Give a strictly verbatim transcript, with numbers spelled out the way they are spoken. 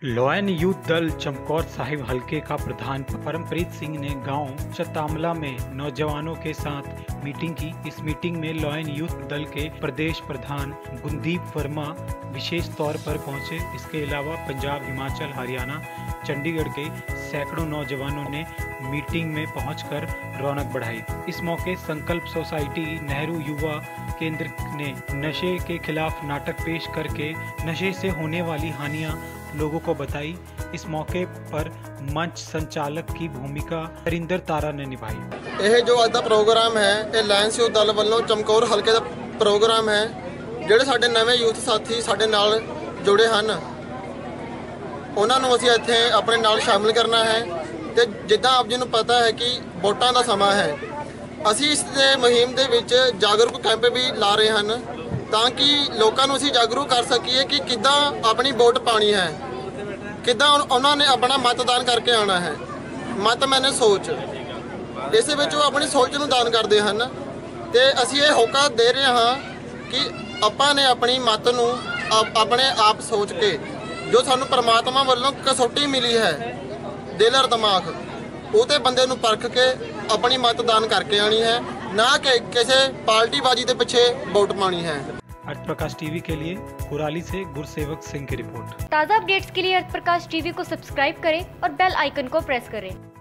Lion youth दल चमकौर साहिब हलके का प्रधान परमप्रीत सिंह ने गांव चतामला में नौजवानों के साथ मीटिंग की। इस मीटिंग में लॉयन यूथ दल के प्रदेश प्रधान गुंदीप वर्मा विशेष तौर पर पहुंचे। इसके अलावा पंजाब, हिमाचल, हरियाणा, चंडीगढ़ के सैकड़ों नौजवानों ने मीटिंग में पहुंचकर रौनक बढ़ाई। इस मौके संकल्प सोसाइटी नेहरू युवा केंद्र ने नशे के खिलाफ नाटक पेश करके नशे से होने वाली हानियां लोगों को बताई। इस मौके पर मंच संचालक की भूमिका हरिंदर तारा ने निभाई। यह जो आज का प्रोग्राम है ये लायंस यूथ दल वालों चमकौर हल्के का प्रोग्राम है। ਜਿਹੜੇ ਸਾਡੇ ਨਵੇਂ ਯੂਥ ਸਾਥੀ ਸਾਡੇ ਨਾਲ ਜੁੜੇ ਹਨ ਉਹਨਾਂ ਨੂੰ ਅਸੀਂ ਇੱਥੇ ਆਪਣੇ ਨਾਲ ਸ਼ਾਮਿਲ ਕਰਨਾ ਹੈ ਤੇ ਜਿੱਦਾਂ ਆਪ ਜੀ ਨੂੰ ਪਤਾ ਹੈ ਕਿ ਵੋਟਾਂ ਦਾ ਸਮਾਂ ਹੈ, ਅਸੀਂ ਇਸ ਦੇ ਮੁਹਿੰਮ ਦੇ ਵਿੱਚ ਜਾਗਰੂਕ ਕੈਂਪ ਵੀ ਲਾ ਰਹੇ ਹਨ ਤਾਂ ਕਿ ਲੋਕਾਂ ਨੂੰ ਅਸੀਂ ਜਾਗਰੂਕ ਕਰ ਸਕੀਏ ਕਿ ਕਿੱਦਾਂ ਆਪਣੀ ਵੋਟ ਪਾਣੀ ਹੈ, ਕਿੱਦਾਂ ਉਹਨਾਂ ਨੇ ਆਪਣਾ ਮਤਦਾਨ ਕਰਕੇ ਆਉਣਾ ਹੈ। ਮਤ ਮੈਨੇ ਸੋਚ, ਇਸ ਵਿੱਚ ਉਹ ਆਪਣੀ ਸੋਚ ਨੂੰ ਦਾਨ ਕਰਦੇ ਹਨ ਤੇ ਅਸੀਂ ਇਹ ਹੋਕਾ ਦੇ ਰਹੇ ਹਾਂ ਕਿ ਆਪਾਂ ਨੇ ਆਪਣੀ ਮਤ ਨੂੰ ਆਪਣੇ ਆਪ ਸੋਚ ਕੇ ਜੋ ਸਾਨੂੰ ਪਰਮਾਤਮਾ ਵੱਲੋਂ ਕਸੌਟੀ ਮਿਲੀ ਹੈ ਦਿਲ ਔਰ ਦਿਮਾਗ, ਉਹ ਤੇ ਬੰਦੇ ਨੂੰ ਪਰਖ ਕੇ अपनी मतदान करके आनी है, ना कि किसी पार्टीबाजी के पीछे वोट पानी है। अर्थ प्रकाश टीवी के लिए कुराली से गुरसेवक सिंह की रिपोर्ट। ताज़ा अपडेट्स के लिए अर्थ प्रकाश टीवी को सब्सक्राइब करें और बेल आइकन को प्रेस करें।